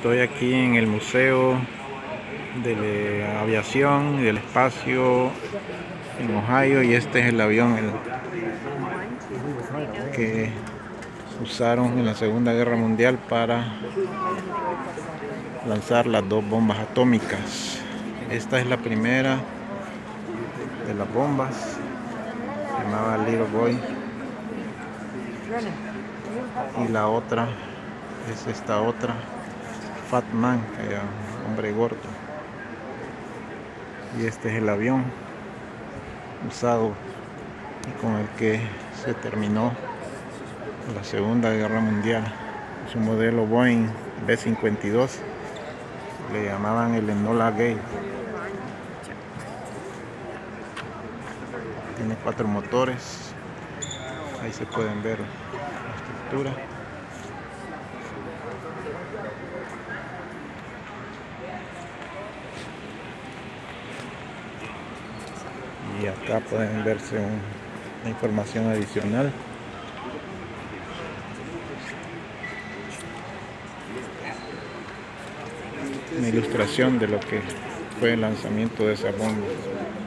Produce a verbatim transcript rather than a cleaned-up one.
Estoy aquí en el Museo de la Aviación y del Espacio en Ohio, y este es el avión el que usaron en la Segunda Guerra Mundial para lanzar las dos bombas atómicas. Esta es la primera de las bombas, se llamaba Little Boy, y la otra es esta otra, Fat Man, que era un hombre gordo. Y este es el avión usado y con el que se terminó la Segunda Guerra Mundial. Es un modelo Boeing B cincuenta y dos, le llamaban el Enola Gay. Tiene cuatro motores, ahí se pueden ver la estructura. Y acá pueden verse un, una información adicional. Una ilustración de lo que fue el lanzamiento de esa bomba.